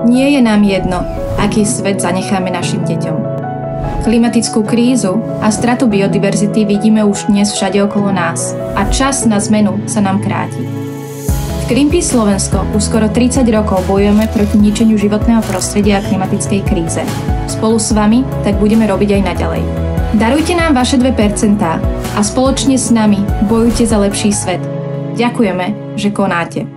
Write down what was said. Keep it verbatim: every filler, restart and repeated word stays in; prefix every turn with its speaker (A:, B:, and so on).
A: Nie je nám jedno, aký svet zanecháme našim deťom. Klimatickú krízu a stratu biodiverzity vidíme už dnes všade okolo nás a čas na zmenu sa nám kráti. V Greenpeace Slovensko už skoro tridsať rokov bojujeme proti ničeniu životného prostredia a klimatickej kríze. Spolu s vami tak budeme robiť aj naďalej. Darujte nám vaše dve percentá a spoločne s nami bojujte za lepší svet. Ďakujeme, že konáte.